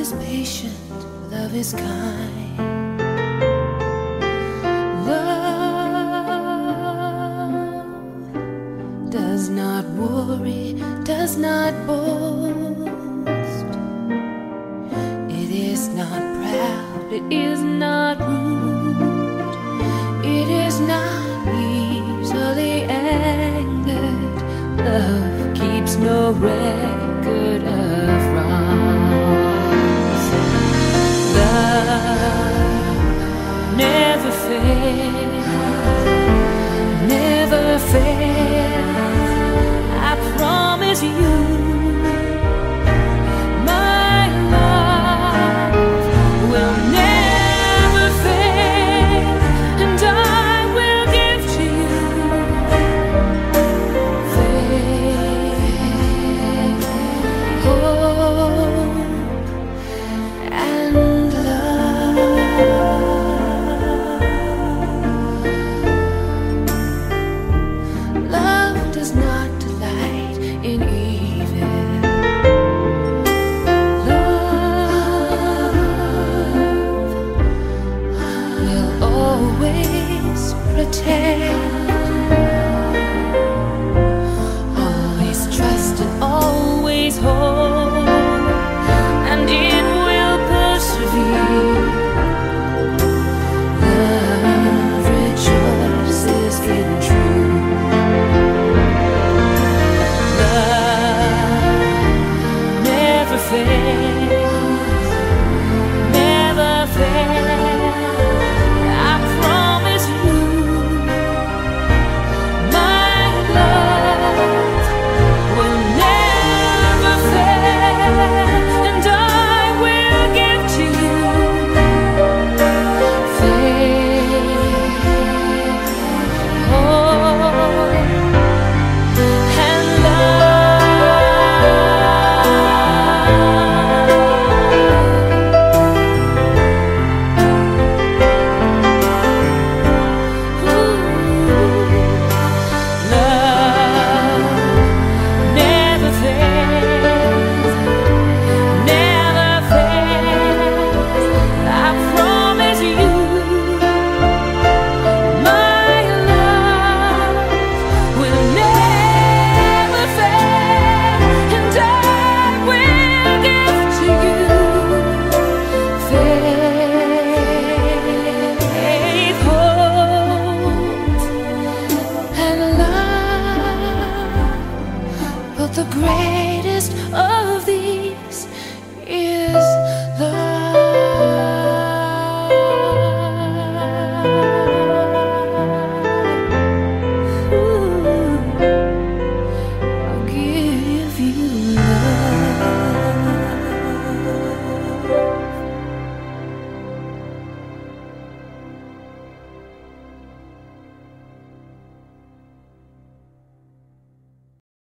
is patient, love is kind. Love does not worry, does not boast. It is not proud, it is not rude. It is not easily angered. Love keeps no record of wrongs. Love never fails, never fails. I promise you, my love will never fail, and I will give to you faith, hope, and love. Love does not delight in evil. Love will always protect, always trust and always hope, and it will persevere. Love rejoices in truth. Love never fails, never fails. I promise you, my love will never fail, and I will give to you faith, hope, and the great